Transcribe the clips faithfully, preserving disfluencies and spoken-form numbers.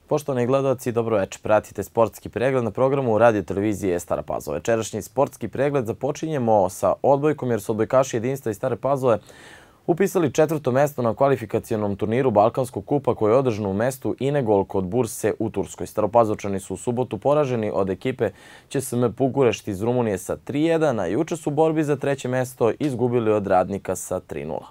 Poštovani gledaoci, dobroveče. Pratite sportski pregled na programu radio televizije Stara Pazova. Večerašnji sportski pregled započinjemo sa odbojkom jer su odbojkaši Jedinstva iz Stare Pazove upisali četvrto mesto na kvalifikacionom turniru Balkanskog kupa koji je održan u mestu Inegol kod Burse u Turskoj. Staropazovčani su u subotu poraženi od ekipe Č S M Pugurešt iz Rumunije sa tri jedan, a juče su u borbi za treće mesto izgubili od Radnika sa tri nula.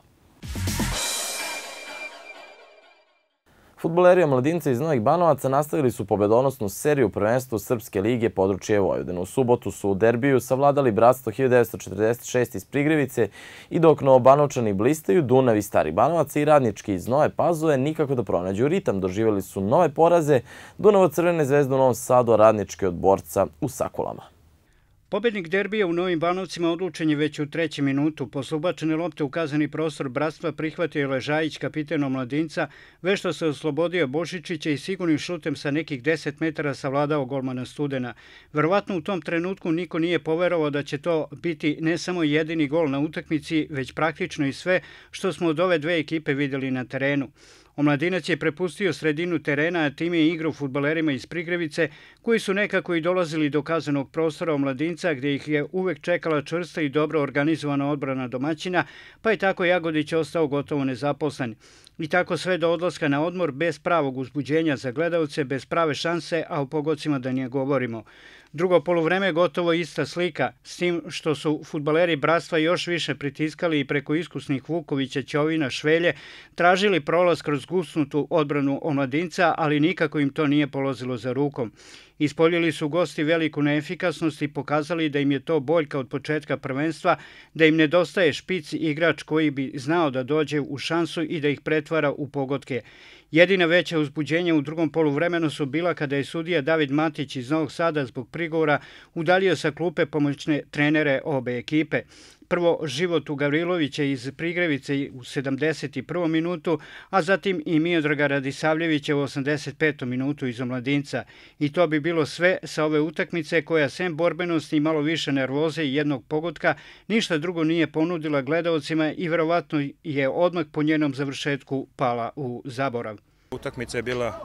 Fudbaleri Omladinca iz Novih Banovaca nastavili su pobedonosnu seriju prvenstva Srpske lige područje Vojvodine. U subotu su u derbiju savladali Bratstvo hiljadu devetsto četrdeset šest iz Prigrevice i dok Novobanovčani blistaju, Dunav iz Starih Banovaca i Radnički iz Nove Pazove nikako da pronađu ritam. Doživjeli su nove poraze, Dunav od Crvene zvezde u Novom Sadu, a Radnički od Borca u Sakulama. Pobednik derbija u Novim Banovcima odlučen je već u trećem minutu. Posle ubačene lopte u kazneni prostor Bratstva prihvatio je Ležajić, kapiten Omladinca, vešto se oslobodio Božičića i sigurnim šutem sa nekih deset metara savladao golmana Studena. Verovatno u tom trenutku niko nije poverovao da će to biti ne samo jedini gol na utakmici, već praktično i sve što smo od ove dve ekipe vidjeli na terenu. Omladinac je prepustio sredinu terena, a tim je igrao fudbalerima iz Prigrevice, koji su nekako i dolazili do kaznenog prostora Omladinca, gdje ih je uvek čekala čvrsta i dobro organizovana odbrana domaćina, pa je tako Jagodić ostao gotovo nezaposlen. I tako sve do odlaska na odmor, bez pravog uzbuđenja za gledaoce, bez prave šanse, a o pogodcima da nije govorimo. Drugo poluvreme je gotovo ista slika, s tim što su fudbaleri Bratstva još više pritiskali i preko iskusnih Vukovića, Ćovina, Švelje, tražili prolaz kroz gusnutu odbranu Omladinca, ali nikako im to nije polazilo za rukom. Ispoljili su gosti veliku neefikasnost i pokazali da im je to boljka od početka prvenstva, da im nedostaje špic igrač koji bi znao da dođe u šansu i da ih pretvara u pogodke. Jedina veća uzbuđenja u drugom poluvremenu su bila kada je sudija David Matić iz Novog Sada zbog prigovora udaljio sa klupe pomoćne trenere obe ekipe. Prvo Životu Gavrilovića iz Prigrevice u sedamdeset prvom minutu, a zatim i Miodraga Radisavljevića u osamdeset petom minutu iz Omladinca. I to bi bilo sve sa ove utakmice koja sem borbenosti i malo više nervoze i jednog pogotka ništa drugo nije ponudila gledaocima i verovatno je odmah po njenom završetku pala u zaborav. Utakmica je bila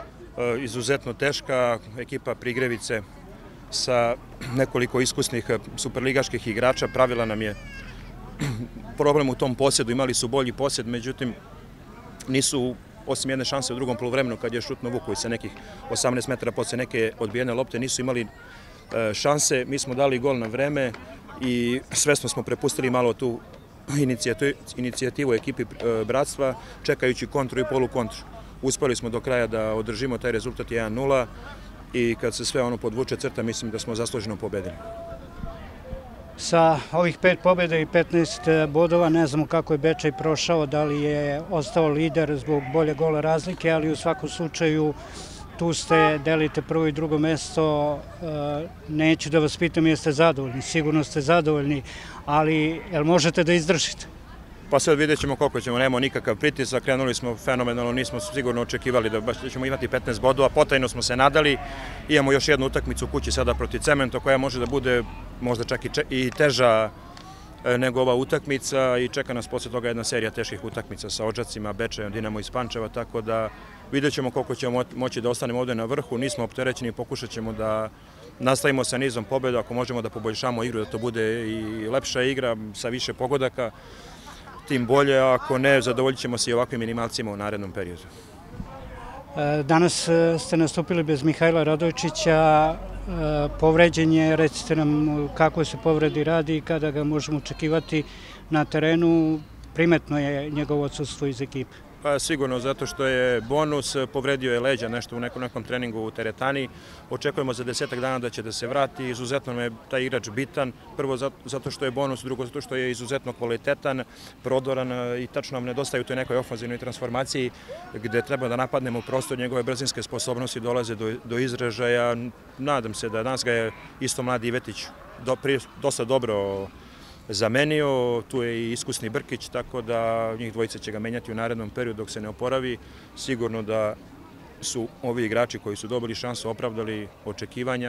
izuzetno teška, ekipa Prigrevice sa nekoliko iskusnih superligaških igrača pravila nam je problem u tom posjedu, imali su bolji posjed, međutim nisu, osim jedne šanse u drugom poluvremenu kad je šutno Vuković sa nekih osamnaest metara posle neke odbijene lopte, nisu imali šanse. Mi smo dali gol na vreme i svesno smo prepustili malo tu inicijativu ekipi Bratstva, čekajući kontru i polukontru. Uspeli smo do kraja da održimo taj rezultat jedan nula. I kad se sve ono podvuče crta, mislim da smo zasluženo pobedili. Sa ovih pet pobjeda i petnaest bodova ne znamo kako je Bečej prošao, da li je ostao lider zbog bolje gola razlike, ali u svakom slučaju tu ste, delite prvo i drugo mesto. Neću da vas pitam jeste zadovoljni, sigurno ste zadovoljni, ali jel možete da izdržite? Pa sad vidjet ćemo koliko ćemo, nemamo nikakav pritisak, krenuli smo fenomenalno, nismo sigurno očekivali da baš ćemo imati petnaest bodova, potajno smo se nadali, imamo još jednu utakmicu u kući sada protiv Cementa koja može da bude možda čak i teža nego ova utakmica i čeka nas posle toga jedna serija teških utakmica sa Odžacima, Bečejom, Dinamo iz Pančeva, tako da vidjet ćemo koliko ćemo moći da ostanemo ovdje na vrhu, nismo opterećeni, pokušat ćemo da nastavimo sa nizom pobjeda, ako možemo da poboljšamo igru, da to bude i lepša igra sa više pogodaka, tim bolje, ako ne, zadovoljit ćemo se i ovakvim minimalcima u narednom periodu. Danas ste nastupili bez Mihajla Radojčića, povređen je, recite nam kako se povredi radi i kada ga možemo očekivati na terenu, primetno je njegovo odsustvo iz ekipe. Pa sigurno, zato što je bonus, povredio je leđa nešto u nekom, nekom treningu u teretani. Očekujemo za desetak dana da će da se vrati. Izuzetno nam je taj igrač bitan. Prvo zato što je bonus, drugo zato što je izuzetno kvalitetan, prodoran i tačno nam nedostaje u toj nekoj ofanzivnoj transformaciji gde treba da napadnemo prostor, njegove brzinske sposobnosti dolaze do, do izražaja. Nadam se da danas ga je isto mladi Ivetić do, prije, dosta dobro zamenio, tu je i iskusni Brkić, tako da njih dvojica će ga menjati u narednom periodu dok se ne oporavi. Sigurno da su ovi igrači koji su dobili šansu opravdali očekivanja,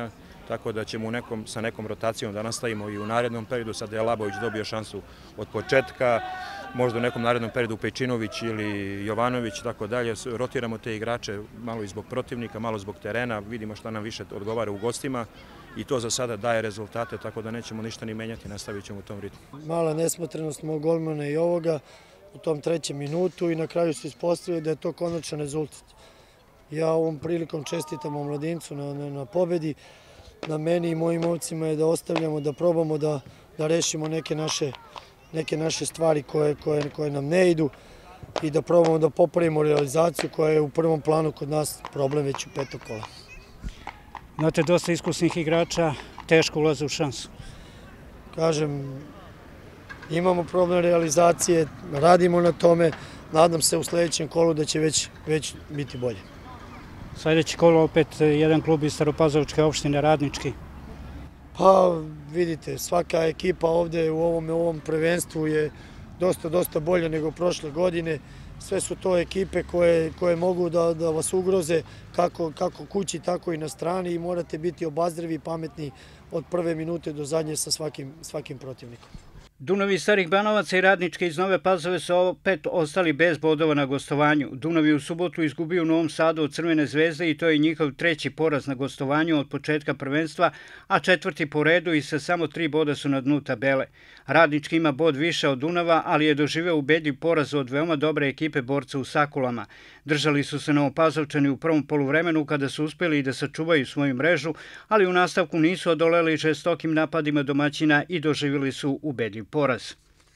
tako da ćemo u nekom, sa nekom rotacijom da nastavimo i u narednom periodu. Sada je Labović dobio šansu od početka, možda u nekom narednom periodu Pejčinović ili Jovanović, tako dalje. Rotiramo te igrače malo i zbog protivnika, malo zbog terena, vidimo šta nam više odgovara u gostima i to za sada daje rezultate, tako da nećemo ništa ni menjati, nastavit ćemo u tom ritmu. Mala nesmotrenost mog golmana i ovoga u tom trećem minutu i na kraju se ispostavilo da je to konačan rezultat. Ja ovom prilikom čestitam omladincu na, na, na pobedi. Na meni i mojim momcima je da ostavljamo, da probamo da, da rešimo neke naše, neke naše stvari koje, koje, koje nam ne idu i da probamo da popravimo realizaciju koja je u prvom planu kod nas problem već u petog kola. Imate dosta iskusnih igrača, teško ulaze u šansu. Kažem, imamo problem realizacije, radimo na tome, nadam se u sledećem kolu da će već, već biti bolje. Sljedeći kolo opet jedan klub iz Staropazovačke opštine, Radnički. Pa vidite, svaka ekipa ovde u ovom, u ovom prvenstvu je dosta, dosta bolja nego prošle godine. Sve su to ekipe koje, koje mogu da, da vas ugroze kako, kako kući, tako i na strani i morate biti obazrivi i pametni od prve minute do zadnje sa svakim, svakim protivnikom. Dunav iz Starih Banovaca i Radnički iz Nove Pazove su opet ostali bez bodova na gostovanju. Dunav je u subotu izgubio u Novom Sadu od Crvene zvezde i to je njihov treći poraz na gostovanju od početka prvenstva, a četvrti po redu i sa samo tri boda su na dnu tabele. Radnički ima bod više od Dunava, ali je doživeo ubedljiv poraz od veoma dobre ekipe borca u Sakulama. Držali su se Novopazovčani u prvom poluvremenu kada su uspjeli da sačuvaju svoju mrežu, ali u nastavku nisu odoleli žestokim napadima domaćina i doživjeli su ubedljiv poraz.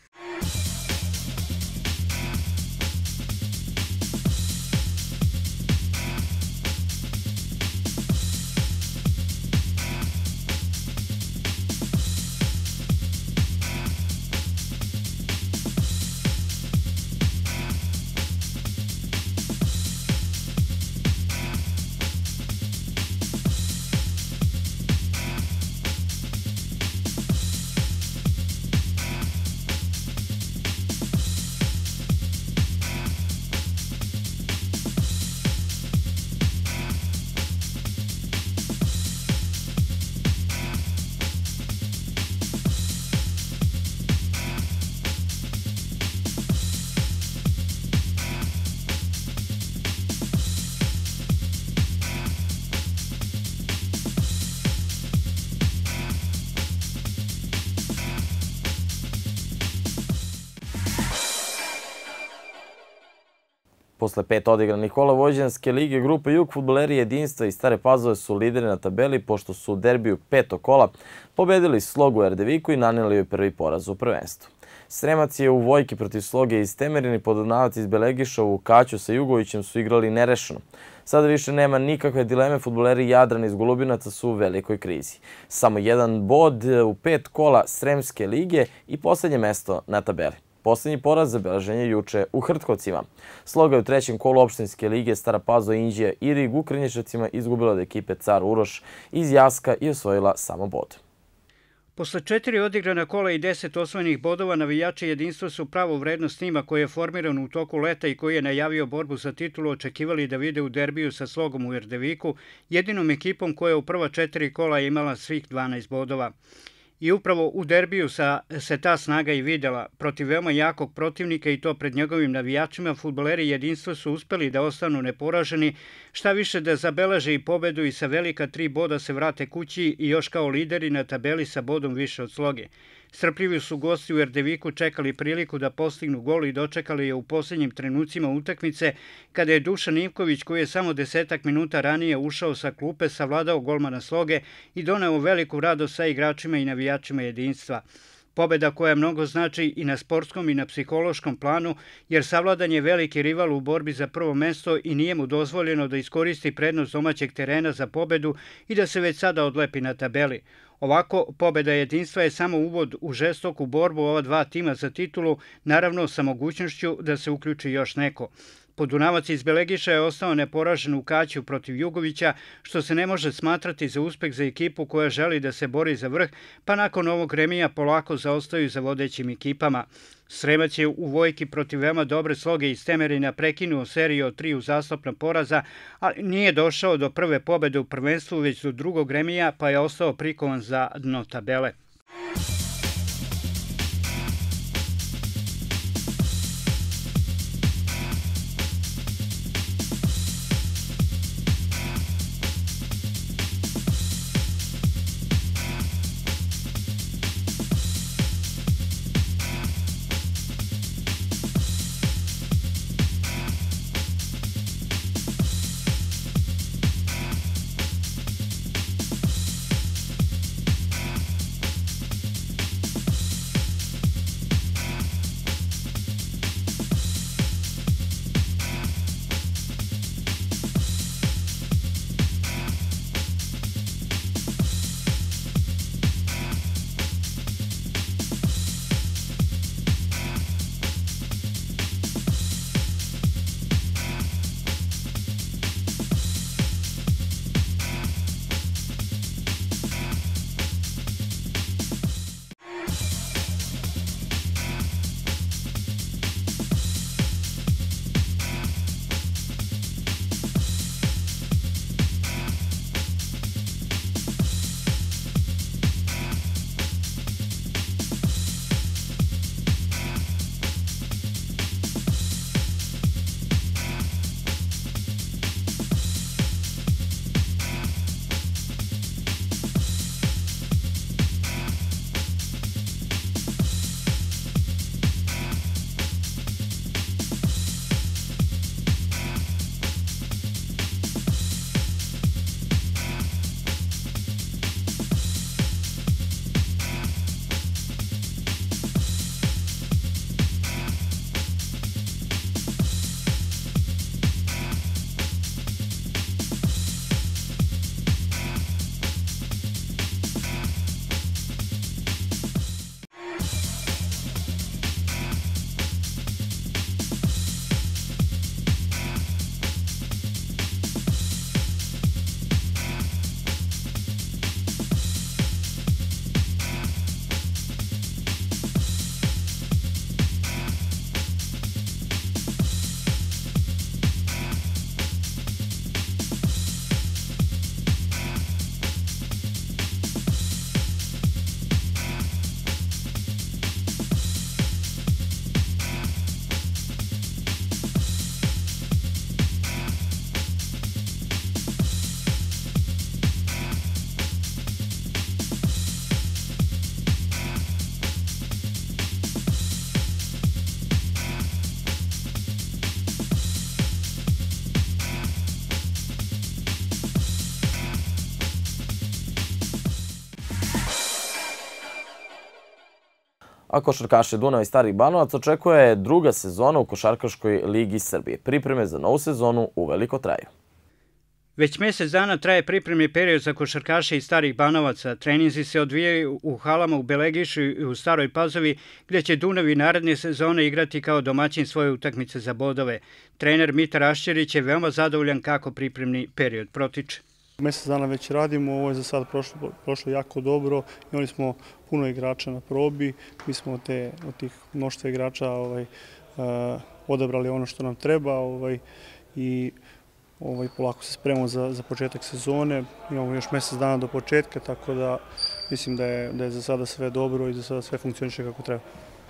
Posle pet odigranih kola Vojvođanske lige grupe Jug, fudbaleri Jedinstva i Stare Pazove su lideri na tabeli pošto su u derbiju petog kola pobedili Slogu u Erdeviku i naneli joj prvi poraz u prvenstvu. Sremac je u Vojki protiv Sloge iz Temerin i Podunavac iz Belegiša u Kaću sa Jugovićem su igrali nerešeno. Sada više nema nikakve dileme, fudbaleri Jadran iz Golubinaca su u velikoj krizi. Samo jedan bod u pet kola Sremske lige i poslednje mesto na tabeli. Poslednji poraz zabeležen je juče u Hrtkovcima. Sloga je u trećem kolu opštinske lige Stara Pazova, Inđija i Rig u Krnješevcima izgubila od ekipe Car Uroš iz Jaska i osvojila samo bod. Posle četiri odigrana kola i deset osvojenih bodova, navijači Jedinstva su pravo vrednost tima koji je formiran u toku leta i koji je najavio borbu za titulu očekivali da vide u derbiju sa Slogom u Erdeviku, jedinom ekipom koja je u prva četiri kola imala svih dvanaest bodova. I upravo u derbiju se ta snaga i videla. Protiv veoma jakog protivnika i to pred njegovim navijačima, fudbaleri Jedinstva su uspeli da ostanu neporaženi, šta više da zabeleže i pobedu i sa velika tri boda se vrate kući i još kao lideri na tabeli sa bodom više od Sloge. Strpljivi su gosti u Erdeviku čekali priliku da postignu gol i dočekali je u posljednjim trenucima utakmice kada je Dušan Ivković, koji je samo desetak minuta ranije ušao sa klupe, savladao golmana Sloge i doneo veliku radost sa igračima i navijačima Jedinstva. Pobeda koja mnogo znači i na sportskom i na psihološkom planu, jer savladan je veliki rival u borbi za prvo mesto i nije mu dozvoljeno da iskoristi prednost domaćeg terena za pobedu i da se već sada odlepi na tabeli. Ovako, pobeda Jedinstva je samo uvod u žestoku borbu ova dva tima za titulu, naravno sa mogućnošću da se uključi još neko. Podunavac iz Belegiša je ostao neporažen u Kaću protiv Jugovića, što se ne može smatrati za uspeh za ekipu koja želi da se bori za vrh, pa nakon ovog remija polako zaostaju za vodećim ekipama. Sremac je u Vojki protiv veoma dobre sloge iz Temerina prekinuo seriju od tri uzastopna poraza, ali nije došao do prve pobede u prvenstvu, već do drugog remija, pa je ostao prikovan za dno tabele. A košarkaše Dunav i Stari Banovac očekuje druga sezona u Košarkaškoj ligi Srbije. Pripreme za novu sezonu uveliko traju. Već mjesec dana traje pripremni period za košarkaše iz Starih Banovaca. Treninzi se odvijaju u halama u Belegišu i u Staroj Pazovi, gdje će Dunav i naredne sezone igrati kao domaćin svoje utakmice za bodove. Trener Mitar Ašćerić je veoma zadovoljan kako pripremni period protiče. Mjesec dana već radimo, ovo je za sad prošlo, prošlo jako dobro. Imali smo puno igrača na probi, mi smo te, od tih mnoštva igrača ovaj, uh, odabrali ono što nam treba ovaj, i ovaj, polako se spremamo za, za početak sezone. Imamo još mjesec dana do početka, tako da mislim da je, da je za sada sve dobro i za sada sve funkcioniše kako treba.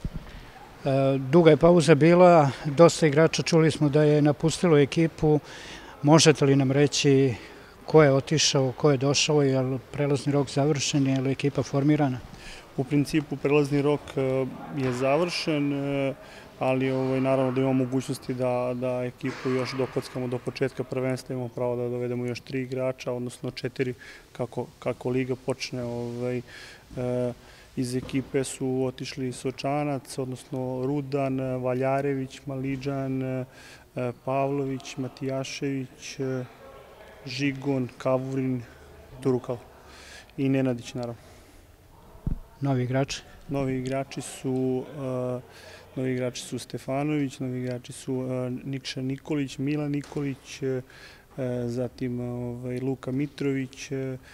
Duga je pauza bila, dosta igrača čuli smo da je napustilo ekipu. Možete li nam reći ko je otišao, ko je došao, je li prelazni rok završen, je li ekipa formirana? U principu prelazni rok je završen, ali ovaj, naravno da imamo mogućnosti da, da ekipu još dokockamo do početka prvenstva, imamo pravo da dovedemo još tri igrača, odnosno četiri kako, kako liga počne. Ovaj, e, iz ekipe su otišli Sočanac, odnosno Rudan, Valjarević, Maliđan, e, Pavlović, Matijašević, e, Žigon, Kavurin, Turukal i Nenadić naravno. Novi igrači? Novi igrači su uh, novi igrači su Stefanović, novi igrači su Nikša Nikolić, Milan Nikolić, zatim ovaj, Luka Mitrović,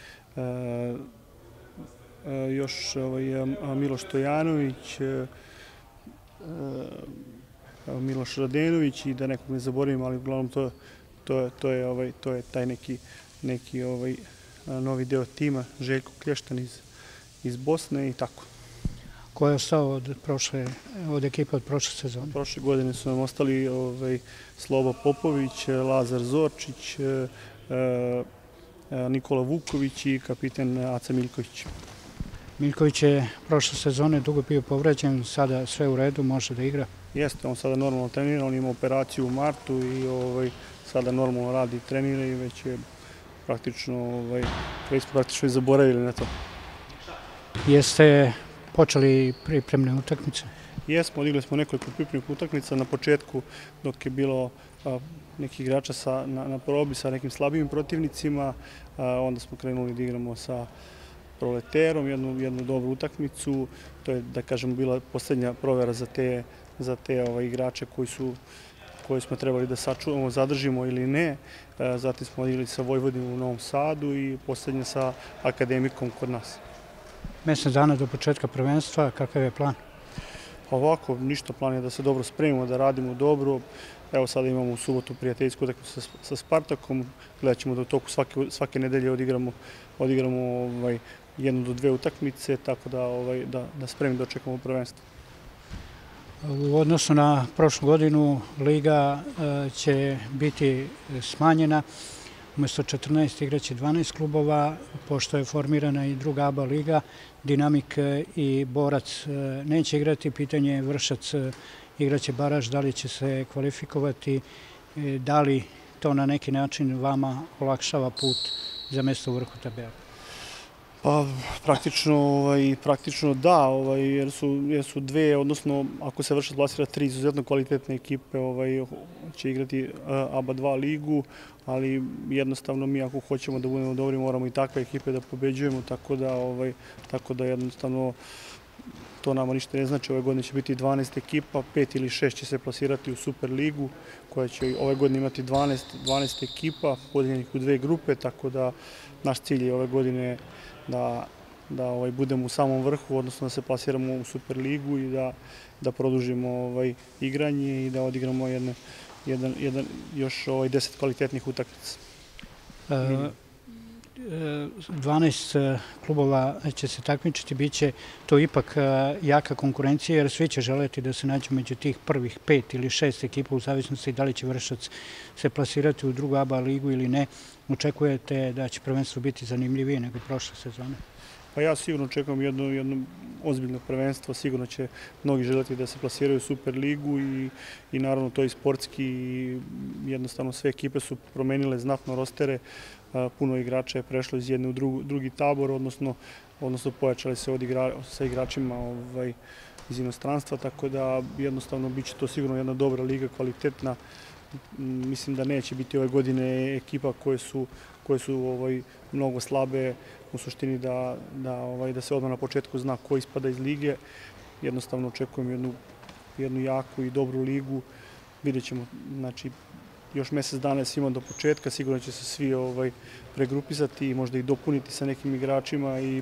još ovaj, Miloš Stojanović, Miloš Radenović i da nekog ne zaboravim, ali uglavnom to, to, to, je, ovaj, to je taj neki, neki ovaj, novi deo tima, Željko Klještan iz, iz Bosne i tako. Ko je ostao od, prošle, od ekipa od prošle sezone? Prošle godine su nam ostali ovaj, Sloba Popović, Lazar Zorčić, Nikola Vuković i kapiten Aca Miljković. Miljković je prošle sezone dugo bio povređen, sada sve u redu, može da igra? Jeste, on sada normalno trenira, on ima operaciju u martu i ovaj, sada normalno radi i trenira i već je praktično, ovaj, već smo praktično i zaboravili na to. Jeste počeli pripremne utakmice? Jesmo, odigli smo nekoliko pripremnih utakmica na početku dok je bilo a, nekih igrača sa, na, na probi sa nekim slabijim protivnicima, a, onda smo krenuli da igramo sa Proleterom, jednu, jednu dobru utakmicu. To je, da kažemo, bila posljednja provera za te, za te ovaj, igrače koji su koje smo trebali da sačuvamo, zadržimo ili ne. Zatim smo igrali sa Vojvodinom u Novom Sadu i posljednje sa Akademikom kod nas. Mesec dana do početka prvenstva, kakav je plan? Ovako, ništa, plan je da se dobro spremimo, da radimo dobro. Evo sada imamo u subotu prijateljsku utakmicu sa, sa Spartakom. Gledat ćemo da u toku svake, svake nedelje odigramo, odigramo ovaj, jednu do dve utakmice, tako da, ovaj, da, da spremimo dočekamo prvenstvo. U odnosu na prošlu godinu Liga će biti smanjena. Umjesto četrnaest igraće dvanaest klubova, pošto je formirana i druga A B A liga. Dinamik i Borac neće igrati, pitanje je Vršac igraće baraž, da li će se kvalifikovati, da li to na neki način vama olakšava put za mjesto u vrhu tabela? Pa praktično, ovaj, praktično da, ovaj, jer, su, jer su dve, odnosno ako se Vršac plasira tri izuzetno kvalitetne ekipe, ovaj, će igrati A B A dva ligu, ali jednostavno mi ako hoćemo da budemo dobri moramo i takve ekipe da pobeđujemo, tako da, ovaj, tako da jednostavno to nama ništa ne znači. Ove godine će biti dvanaest ekipa, pet ili šest će se plasirati u Super ligu, koja će ove godine imati dvanaest, dvanaest ekipa, podijeljenih u dve grupe, tako da naš cilj je ove godine da, da ovaj, budemo u samom vrhu, odnosno da se plasiramo u Super ligu i da, da produžimo ovaj, igranje i da odigramo jedne, jedan, jedan, još ovaj, deset kvalitetnih utakmica. E, dvanaest klubova će se takmičiti, bit će to ipak jaka konkurencija jer svi će želeti da se nađu među tih prvih pet ili šest ekipa u zavisnosti da li će Vršac se plasirati u drugu A B A ligu ili ne. Očekujete da će prvenstvo biti zanimljivije nego prošle sezone? Pa ja sigurno očekujem jedno, jedno ozbiljno prvenstvo, sigurno će mnogi želeti da se plasiraju u Super ligu i, i naravno to i sportski i jednostavno sve ekipe su promenile znatno rostere, puno igrača je prešlo iz jedne u drugu, drugi tabor, odnosno, odnosno pojačali se od igra, sa igračima ovaj, iz inostranstva, tako da jednostavno bit će to sigurno jedna dobra liga, kvalitetna. Mislim da neće biti ove godine ekipa koje su, koje su ovaj, mnogo slabe, u suštini da, da, ovaj, da se odmah na početku zna ko ispada iz lige. Jednostavno očekujem jednu, jednu jaku i dobru ligu. Vidjet ćemo, znači, još mjesec dana je svima do početka, sigurno će se svi ovaj, pregrupisati i možda i dopuniti sa nekim igračima i,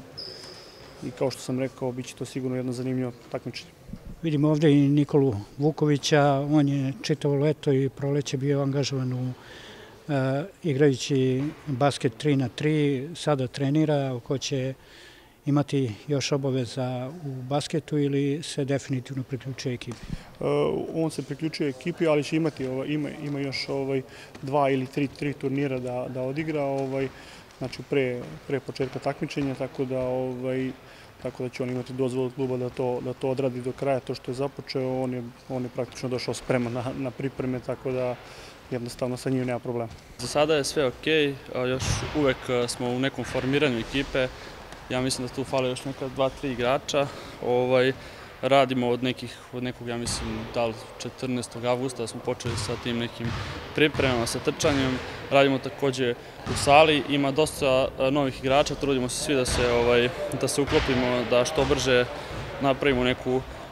i kao što sam rekao, bit će to sigurno jedno zanimljivo takmičenje. Vidimo ovdje i Nikolu Vukovića, on je čitavo leto i proleće bio angažovan u uh, igrajući basket tri na tri, sada trenira, ko će imati još obaveza u basketu ili se definitivno priključuje ekipi? Uh, on se priključuje ekipi, ali će imati, ovaj, ima, ima još ovaj, dva ili tri, tri turnira da, da odigra, ovaj, znači pre, pre početka takmičenja, tako da ovaj, tako da će on imati dozvolu kluba da to, da to odradi do kraja, to što je započeo, on je, on je praktično došao spreman na, na pripreme, tako da jednostavno sa njim nema problema. Za sada je sve okej, još uvek smo u nekom formiranju ekipe, ja mislim da tu fale još neka dva, tri igrača, ovaj, radimo od nekih, od nekog, ja mislim, da li četrnaestog avgusta da smo počeli sa tim nekim pripremama, sa trčanjem. Radimo također u sali, ima dosta novih igrača, trudimo se svi da se, ovaj, da se uklopimo, da što brže napravimo neku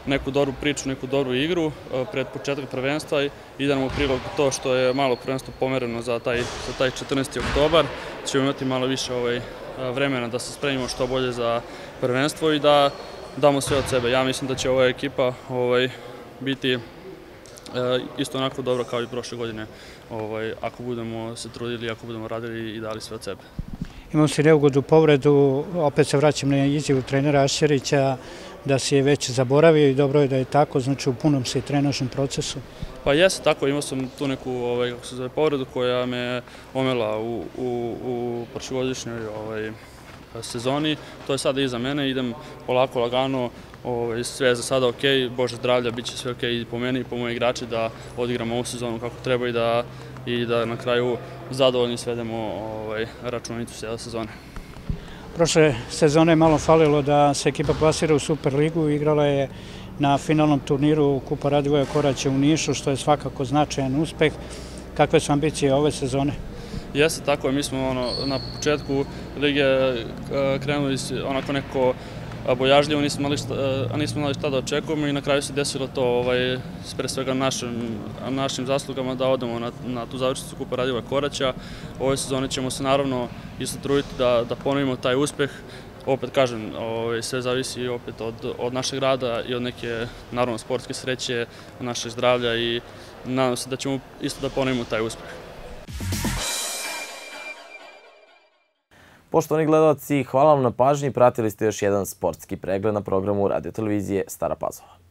neku dobru priču, neku dobru igru pred početak prvenstva i da nam u prilog to što je malo prvenstvo pomereno za taj, za taj četrnaesti oktobar. Ćemo imati malo više ovaj, vremena da se spremimo što bolje za prvenstvo i da damo sve od sebe. Ja mislim da će ova ekipa ovaj, biti isto onako dobro kao i prošle godine ovaj, ako budemo se trudili, ako budemo radili i dali sve od sebe. Imao si neugodnu povredu, opet se vraćam na izjavu trenera Ašćerića da si je već zaboravio i dobro je da je tako, znači u punom se i trenažnom procesu. Pa jeste tako, imao sam tu neku ovaj, kako se zove, povredu koja me omela u, u, u prošlogodišnjoj ovaj, sezoni. To je sada iza mene, idem polako, lagano, ovaj, sve je za sada ok, Bože zdravlja, bit će sve ok i po meni i po moji igrači da odigramo ovu sezonu kako treba i da, i da na kraju zadovoljni svedemo ovaj, računicu cijele sezone. Prošle sezone je malo falilo da se ekipa plasira u Superligu, igrala je na finalnom turniru Kupa Radivoja Koraća u Nišu, što je svakako značajan uspeh. Kakve su ambicije ove sezone? Jeste tako, mi smo ono, na početku lige krenuli onako neko bojažljivo, nismo imali šta, nismo imali šta da očekujemo i na kraju se desilo to ovaj, pre svega našim, našim zaslugama da odemo na, na tu završnicu Kupa Radivoja Koraća. Ove sezone ćemo se naravno isto truditi da, da ponovimo taj uspeh. Opet kažem, ovaj, sve zavisi opet od, od našeg rada i od neke naravno sportske sreće, našeg zdravlja i nadam se da ćemo isto da ponovimo taj uspeh. Poštovani gledalci, hvala vam na pažnji. Pratili ste još jedan sportski pregled na programu radio televizije Stara Pazova.